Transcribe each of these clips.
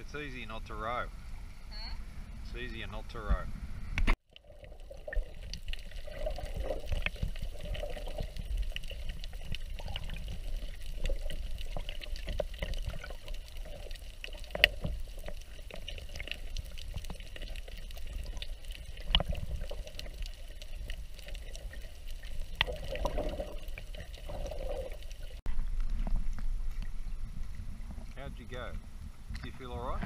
It's easy not to row. It's easier not to row. How'd you go? Do you feel alright?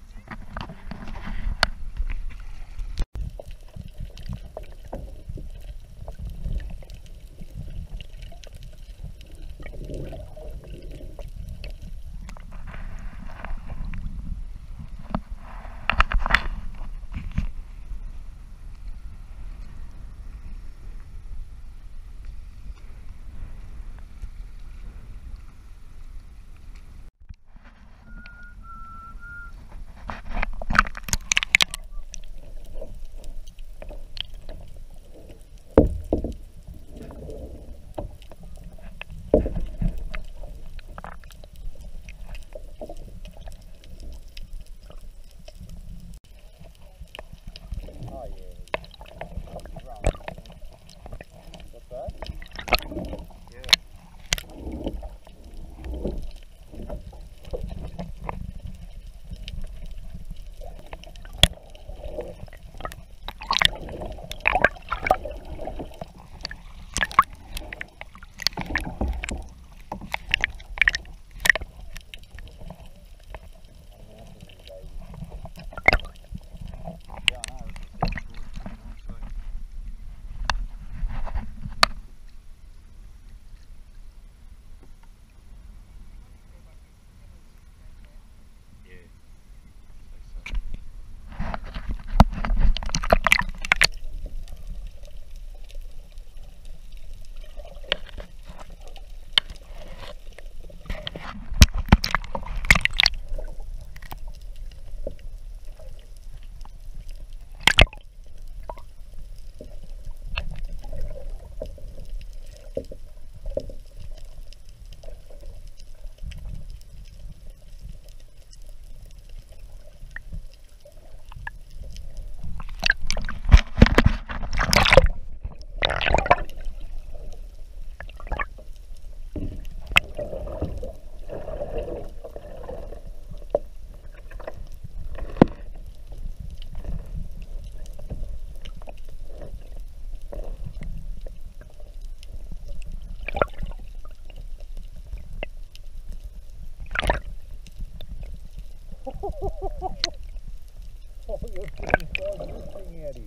Oh, you're putting this thing out here.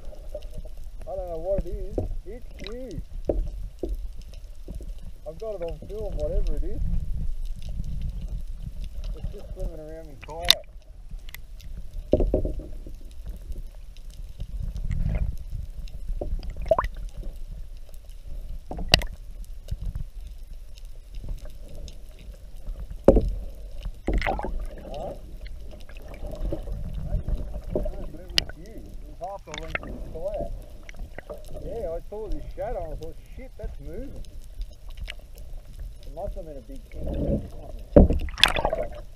I don't know what it is. It's huge. I've got it on film, whatever it is. It's just swimming around me kayak. Yeah, I saw this shadow and I thought, shit, that's moving. It must have been a big thing.